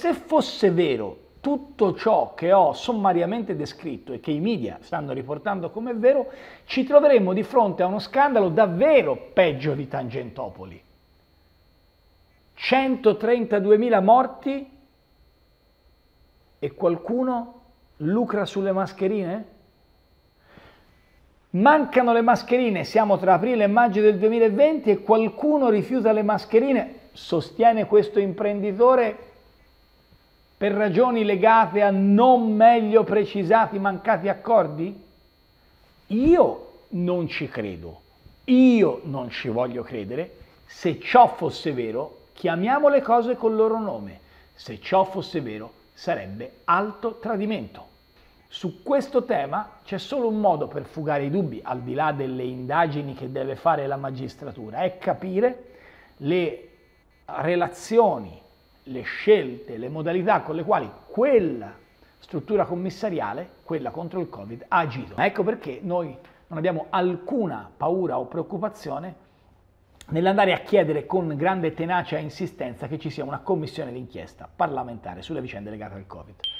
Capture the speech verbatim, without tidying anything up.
se fosse vero tutto ciò che ho sommariamente descritto e che i media stanno riportando come vero, ci troveremmo di fronte a uno scandalo davvero peggio di Tangentopoli. centotrentaduemila morti e qualcuno lucra sulle mascherine? Mancano le mascherine, siamo tra aprile e maggio del duemilaventi e qualcuno rifiuta le mascherine, sostiene questo imprenditore, per ragioni legate a non meglio precisati mancati accordi? Io non ci credo, io non ci voglio credere. Se ciò fosse vero, chiamiamo le cose col loro nome. Se ciò fosse vero, sarebbe alto tradimento. Su questo tema c'è solo un modo per fugare i dubbi, al di là delle indagini che deve fare la magistratura, è capire le relazioni, le scelte, le modalità con le quali quella struttura commissariale, quella contro il Covid, ha agito. Ecco perché noi non abbiamo alcuna paura o preoccupazione nell'andare a chiedere con grande tenacia e insistenza che ci sia una commissione d'inchiesta parlamentare sulle vicende legate al Covid.